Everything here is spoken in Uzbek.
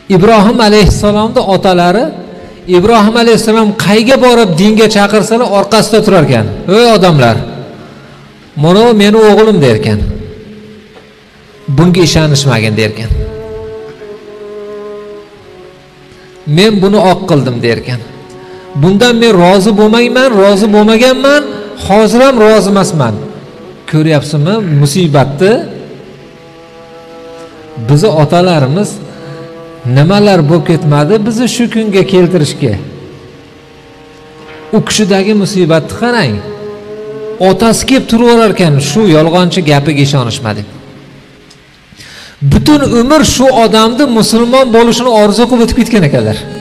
İbrahim alayhissalomning otalari İbrahim alayhissalom qayga borib dinga chaqirsalar orqasida turar ekan. Ey odamlar, mana meni o'g'lim der ekan. Bunga ishonishmagan der ekan. Men buni oq qildim der ekan. Bundan men rozi bo'lmayman, rozi bo'lmaganman, hozir ham rozi emasman. Ko'ryapsizmi musibatni? Bizi otalarimiz nimalar bo'lib ketmadi bizni shu kunga keltirishga. U kishidagi musibatni qarang. Otasi kelib turaverar ekan, shu yolg'onchi gapiga ishonishmadi. Butun umr shu odamni musulmon bo'lishini orzu qilib o'tib ketgan ekanlar.